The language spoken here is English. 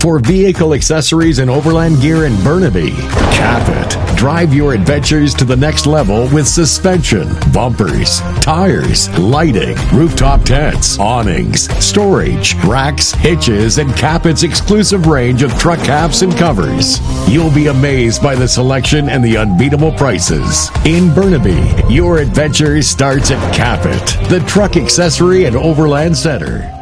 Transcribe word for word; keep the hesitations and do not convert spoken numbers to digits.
for vehicle accessories and overland gear in Burnaby. Cap it. Drive your adventures to the next level with suspension, bumpers, tires, lighting, rooftop tents, awnings, storage, racks, hitches, and Capit's exclusive range of truck caps and covers. You'll be amazed by the selection and the unbeatable prices. In Burnaby, your adventure starts at Capit, the truck accessory and overland center.